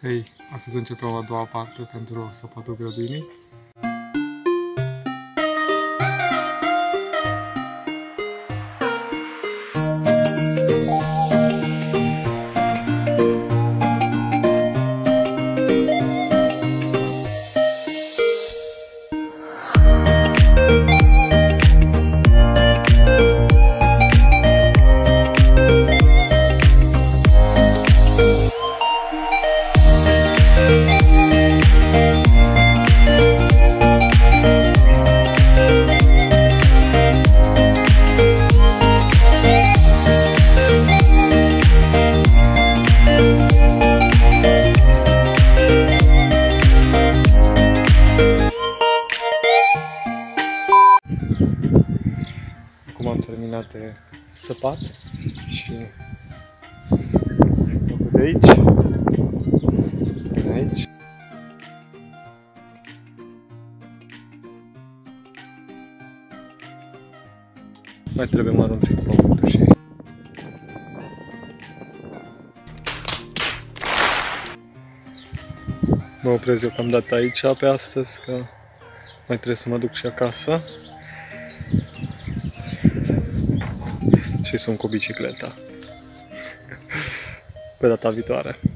Hei, astăzi începem a doua parte pentru săpatul grădinii. Acum am terminat de săpat și de aici, de aici. Mai trebuie mărunțit pământul și mă opresc eu cam dat aici pe astăzi, că mai trebuie să mă duc și acasă. Și sunt cu bicicleta. Pe data viitoare.